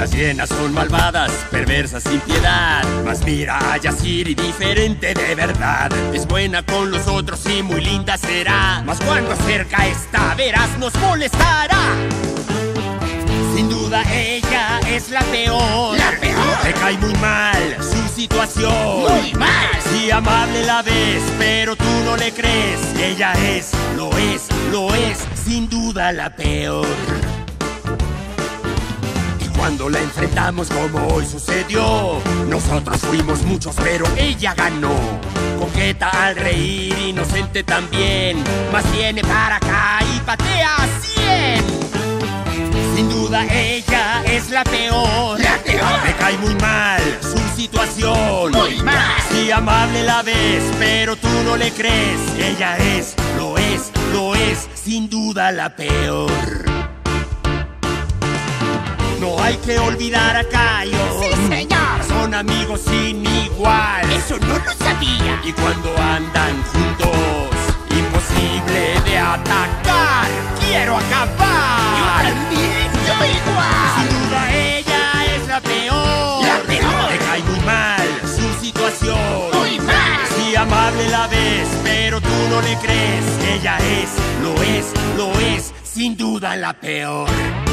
Las hienas son malvadas, perversas sin piedad. Mas mira a Yasiri, diferente de verdad. Es buena con los otros y muy linda será. Mas cuando cerca está, verás, nos molestará. Sin duda ella es la peor. ¡La peor! Me cae muy mal su situación. ¡Muy mal! Si amable la ves, pero tú no le crees. Ella es, lo es, sin duda la peor. Cuando la enfrentamos como hoy sucedió, nosotros fuimos muchos pero ella ganó. Coqueta al reír, inocente también, mas viene para acá y patea a 100. Sin duda ella es la peor. ¡La peor! Me cae muy mal su situación. ¡Muy mal! Si amable la ves, pero tú no le crees. Ella es, lo es, sin duda la peor. No hay que olvidar a Cayo. ¡Sí, señor! Son amigos sin igual. ¡Eso no lo sabía! Y cuando andan juntos, imposible de atacar. ¡Quiero acabar! ¡Yo también! ¡Yo igual! Sin duda ella es la peor. ¡La peor! Me cae muy mal su situación. ¡Muy mal! Si amable la ves, pero tú no le crees. Ella es, lo es, sin duda la peor.